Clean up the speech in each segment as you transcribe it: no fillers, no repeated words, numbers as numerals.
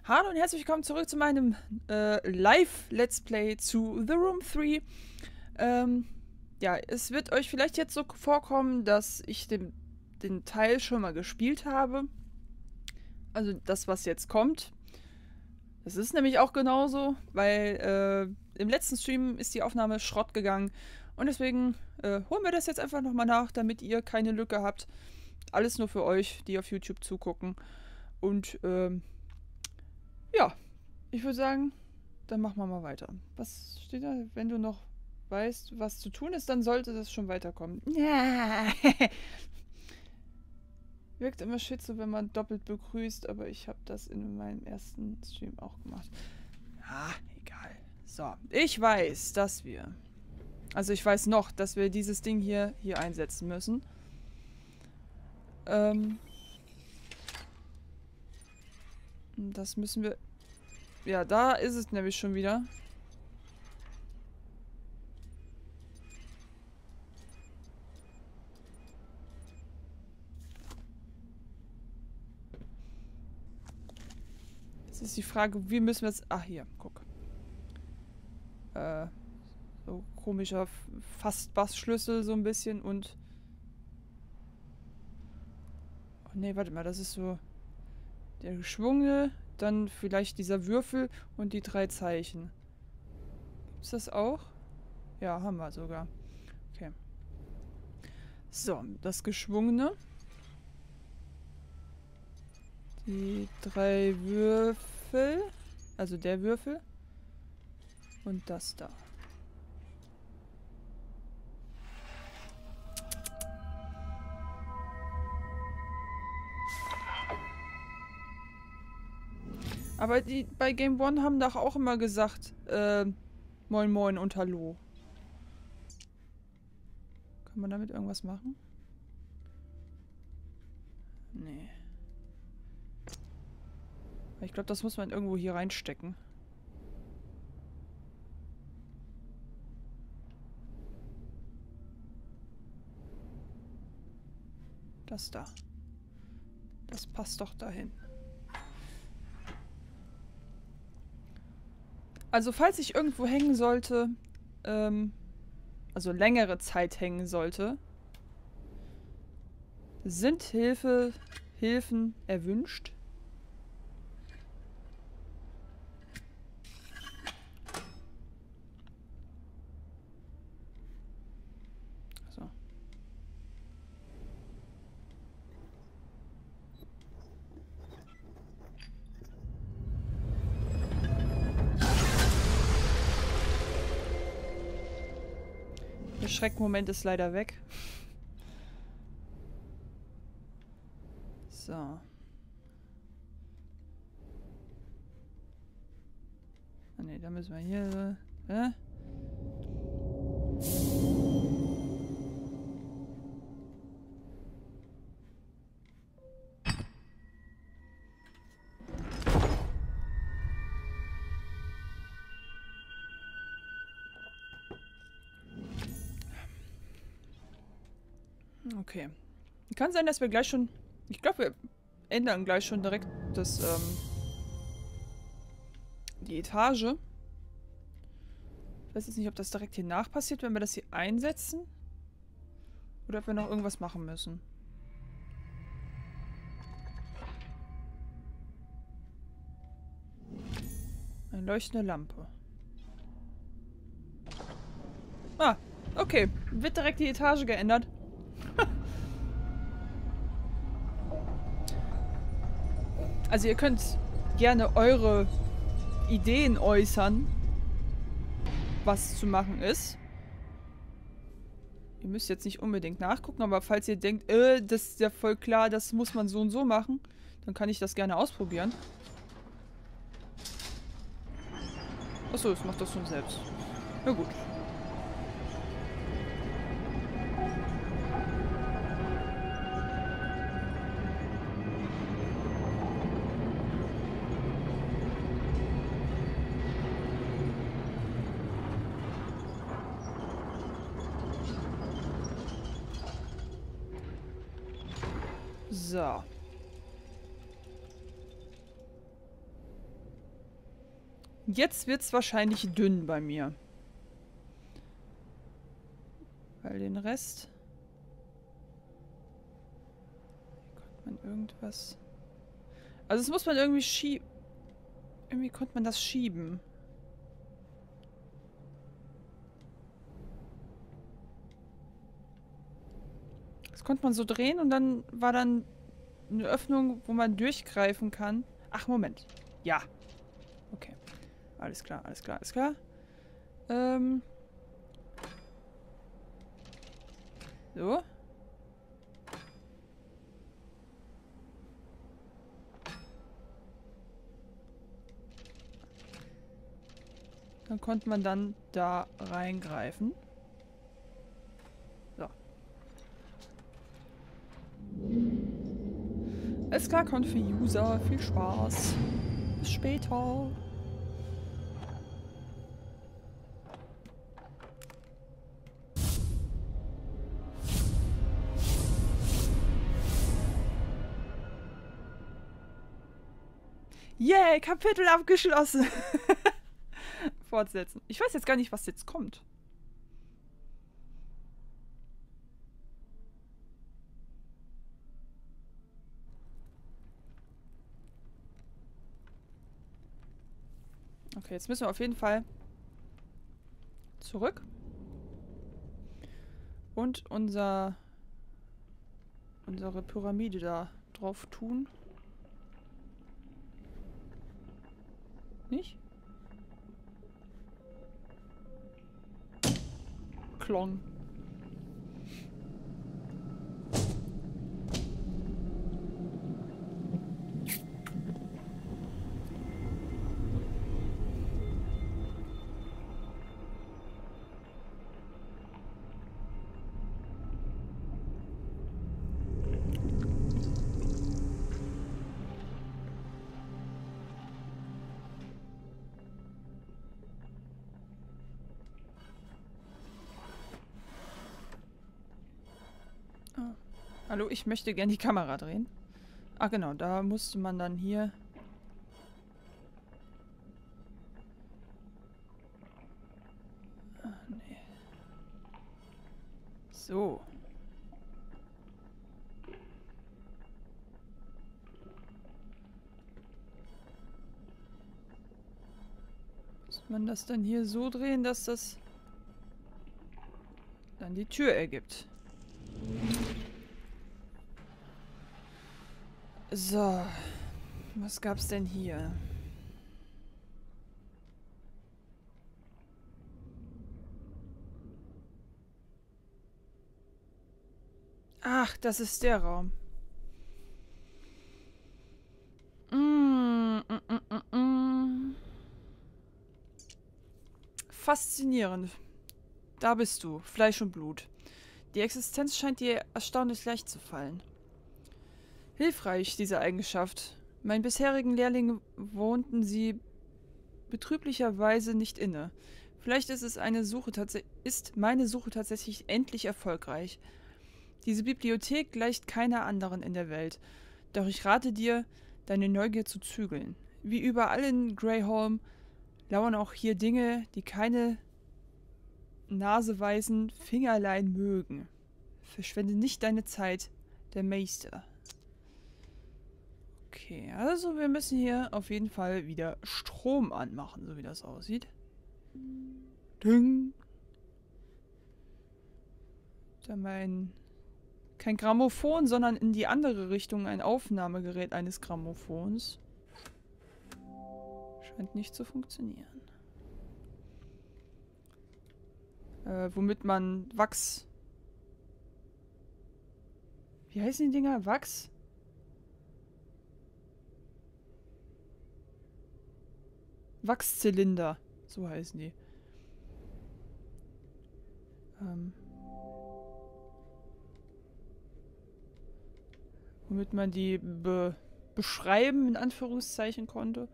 Hallo und herzlich willkommen zurück zu meinem Live-Let's Play zu The Room 3. Ja, es wird euch vielleicht jetzt so vorkommen, dass ich den Teil schon mal gespielt habe. Also das, was jetzt kommt. Das ist nämlich auch genauso, weil im letzten Stream ist die Aufnahme Schrott gegangen. Und deswegen holen wir das jetzt einfach nochmal nach, damit ihr keine Lücke habt. Alles nur für euch, die auf YouTube zugucken. Und ja, ich würde sagen, dann machen wir mal weiter. Was steht da? Wenn du noch weißt, was zu tun ist, dann sollte das schon weiterkommen. Ja. Wirkt immer schizo, wenn man doppelt begrüßt, aber ich habe das in meinem ersten Stream auch gemacht. Ah, egal. So, ich weiß, dass wir... Also ich weiß noch, dass wir dieses Ding hier einsetzen müssen. Das müssen wir... Ja, da ist es nämlich schon wieder. Jetzt ist die Frage, wie müssen wir es... Ach, hier, guck. So komischer Fast-Bass-Schlüssel so ein bisschen und... Oh nee, warte mal, das ist so... Der geschwungene, dann vielleicht dieser Würfel und die 3 Zeichen. Ist das auch? Ja, haben wir sogar. Okay. So, das geschwungene. Die 3 Würfel. Also der Würfel. Und das da. Aber die bei Game One haben doch auch immer gesagt, Moin Moin und Hallo. Kann man damit irgendwas machen? Nee. Ich glaube, das muss man irgendwo hier reinstecken. Das da. Das passt doch dahin. Also falls ich irgendwo hängen sollte, also längere Zeit hängen sollte, sind Hilfen erwünscht. So. Der Schreckmoment ist leider weg. So. Ah ne, da müssen wir hier... Okay. Kann sein, dass wir gleich schon... Ich glaube, wir ändern gleich schon direkt das, die Etage. Ich weiß jetzt nicht, ob das direkt hier nach passiert, wenn wir das hier einsetzen. Oder ob wir noch irgendwas machen müssen. Eine leuchtende Lampe. Ah, okay. Wird direkt die Etage geändert. Also ihr könnt gerne eure Ideen äußern, was zu machen ist. Ihr müsst jetzt nicht unbedingt nachgucken, aber falls ihr denkt, das ist ja voll klar, das muss man so und so machen, dann kann ich das gerne ausprobieren. Achso, das macht das schon selbst. Na gut. So. Jetzt wird es wahrscheinlich dünn bei mir. Weil den Rest... Konnte man irgendwas... Also das muss man irgendwie schieben. Irgendwie konnte man das schieben. Das konnte man so drehen und dann war dann eine Öffnung, wo man durchgreifen kann. Ach, Moment. Ja. Okay. Alles klar, alles klar, alles klar. So. Dann konnte man dann da reingreifen. So. Alles klar, Confi-User. Viel Spaß. Bis später. Yay, Kapitel abgeschlossen. Fortsetzen. Ich weiß jetzt gar nicht, was jetzt kommt. Okay, jetzt müssen wir auf jeden Fall zurück. Und unsere Pyramide da drauf tun. Nicht? Klong. Hallo, ich möchte gerne die Kamera drehen. Ah, genau, da musste man dann hier... Ah, nee. So. Muss man das dann hier so drehen, dass das dann die Tür ergibt. So, was gab's denn hier? Ach, das ist der Raum. Faszinierend. Da bist du, Fleisch und Blut. Die Existenz scheint dir erstaunlich leicht zu fallen. Hilfreich, diese Eigenschaft. Meinen bisherigen Lehrlingen wohnten sie betrüblicherweise nicht inne. Vielleicht ist meine Suche tatsächlich endlich erfolgreich. Diese Bibliothek gleicht keiner anderen in der Welt. Doch ich rate dir, deine Neugier zu zügeln. Wie überall in Greyholm lauern auch hier Dinge, die keine naseweisen Fingerlein mögen. Verschwende nicht deine Zeit, der Meister. Okay, also wir müssen hier auf jeden Fall wieder Strom anmachen, so wie das aussieht. Ding. Da kein Grammophon, sondern in die andere Richtung ein Aufnahmegerät eines Grammophons. Scheint nicht zu funktionieren. Womit man Wachs... Wie heißen die Dinger? Wachs? Wachszylinder. So heißen die. Womit man die beschreiben, in Anführungszeichen, konnte.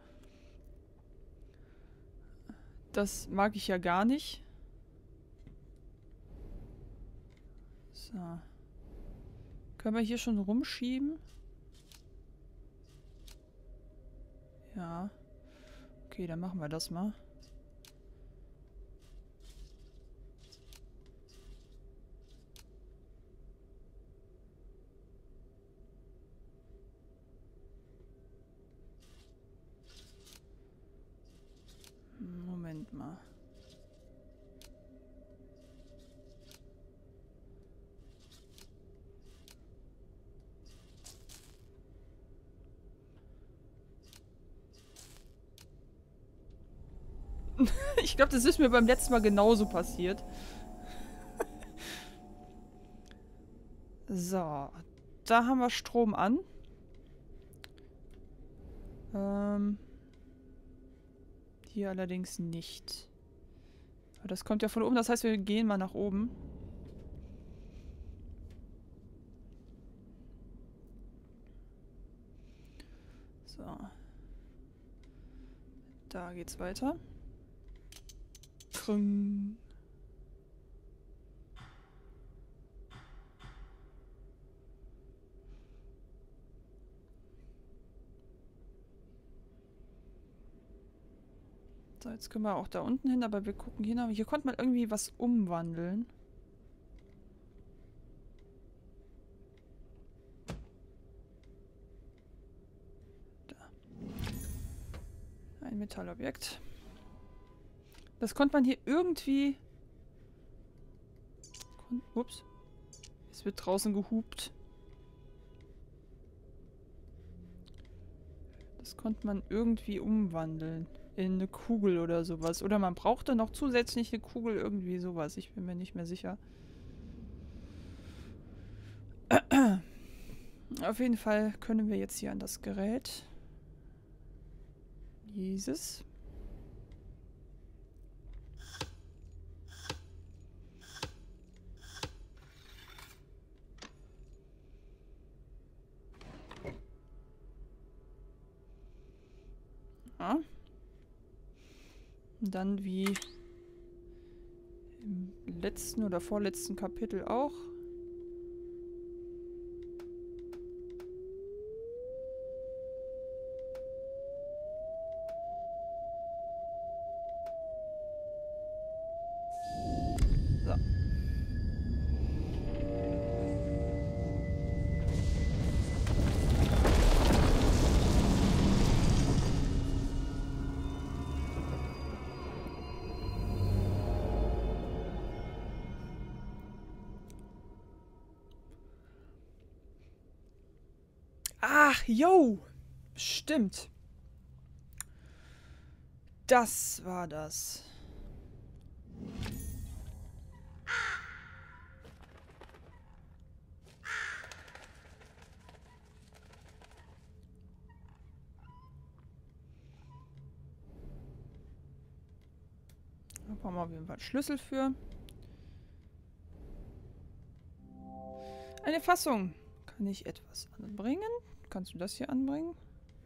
Das mag ich ja gar nicht. So. Können wir hier schon rumschieben? Ja. Okay, dann machen wir das mal. Moment mal. Ich glaube, das ist mir beim letzten Mal genauso passiert. So, da haben wir Strom an. Hier allerdings nicht. Aber das kommt ja von oben, das heißt, wir gehen mal nach oben. So. Da geht's weiter. Krung. So, jetzt können wir auch da unten hin, aber wir gucken hier nach. Hier konnte man irgendwie was umwandeln. Da. Ein Metallobjekt. Das konnte man hier irgendwie... Ups. Es wird draußen gehupt. Das konnte man irgendwie umwandeln. In eine Kugel oder sowas. Oder man brauchte noch zusätzlich eine Kugel, irgendwie sowas. Ich bin mir nicht mehr sicher. Auf jeden Fall können wir jetzt hier an das Gerät. Jesus. Ja. Und dann wie im letzten oder vorletzten Kapitel auch. So. Ach, yo! Stimmt. Das war das. Da brauchen wir auf jeden Fall einen Schlüssel für. Eine Fassung. Kann ich etwas anbringen? Kannst du das hier anbringen?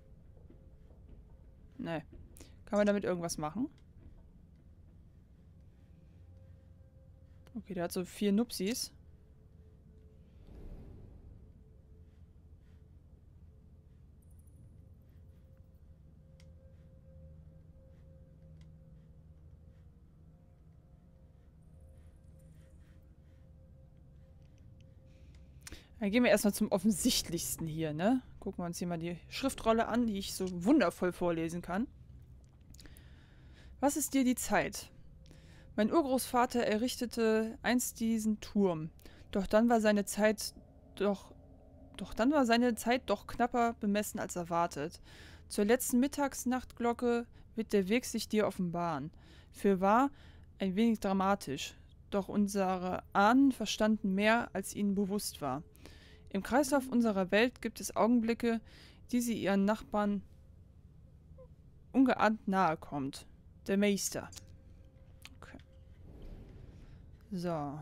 Nee. Kann man damit irgendwas machen? Okay, der hat so 4 Nupsis. Dann gehen wir erstmal zum Offensichtlichsten hier, ne? Gucken wir uns hier mal die Schriftrolle an, die ich so wundervoll vorlesen kann. Was ist dir die Zeit? Mein Urgroßvater errichtete einst diesen Turm, doch dann war seine Zeit doch knapper bemessen als erwartet. Zur letzten Mittagsnachtglocke wird der Weg sich dir offenbaren. Fürwahr, ein wenig dramatisch, doch unsere Ahnen verstanden mehr, als ihnen bewusst war. Im Kreislauf unserer Welt gibt es Augenblicke, die sie ihren Nachbarn ungeahnt nahe kommt. Der Meister. Okay. So.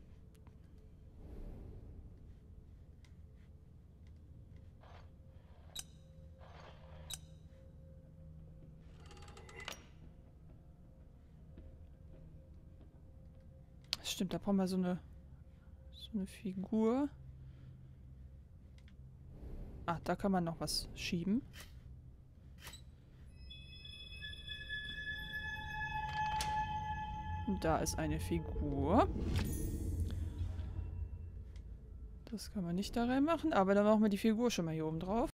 Stimmt, da brauchen wir so eine Figur. Ah, da kann man noch was schieben. Und da ist eine Figur. Das kann man nicht da reinmachen, aber dann machen wir die Figur schon mal hier oben drauf.